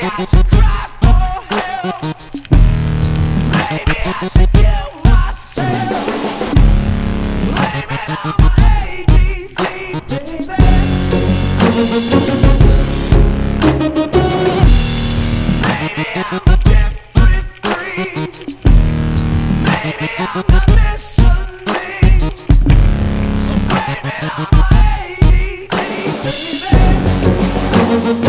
got to cry for help. Maybe I should kill myself. Blame it on my ADD, baby. Maybe I'm a different breed. Maybe I'm not listening. So blame it on my ADD, baby.